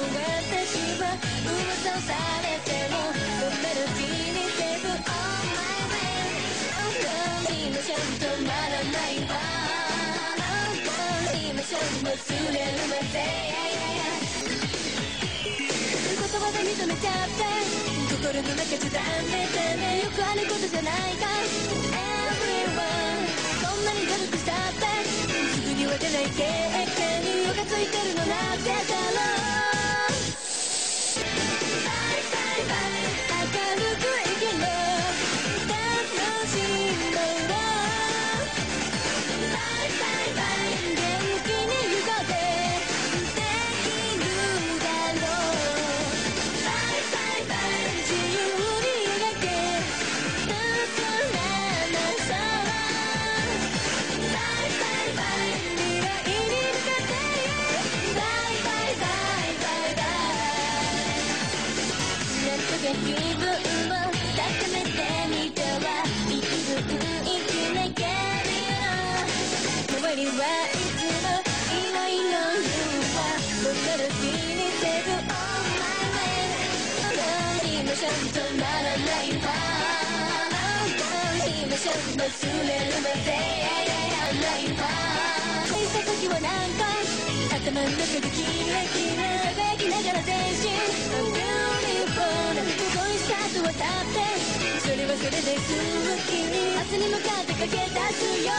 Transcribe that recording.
私は噂をされてもメロディーにセーブ On my way 今ちゃんと止まらないわ今ちゃんと忘れるまで言葉で認めちゃって心の中じゃダメだねよくあることじゃないか Everyone こんなに努力したってすぐには出ない経験に色がついてるのなぜだろう明るく生きろ楽しんだろ元気に行こうぜできるだろう自由に描けた空の空未来に向かってバイバイバイバイバイなんとか気分を高めてみてはいい気分生きなきゃ周りはいつもいろいろ言うわこのメロディーにセーブ On my way 今ちゃんと止まらないわ今ちゃんと忘れるまでないわ小さい時はなんか頭の中でキラキラ輝きながら前進 Beautiful こういうスタートはだってそれはそれで好き明日に向かって駆け出すよ